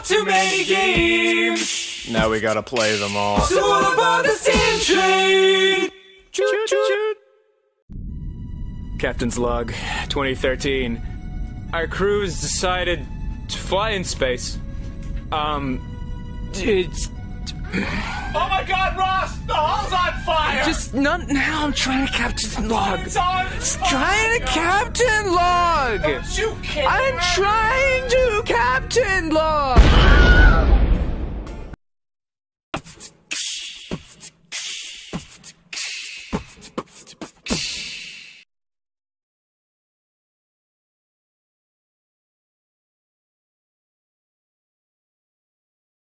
too many games. Now we gotta play them all. So all about the sand train. Choo choo. Captain's log, 2013. Our crews decided to fly in space. It's... Oh my god, Ross! The hull's on fire! Just not now, I'm trying to captain log. It's on fire! Trying to captain log! Don't you care? I'm trying to captain log!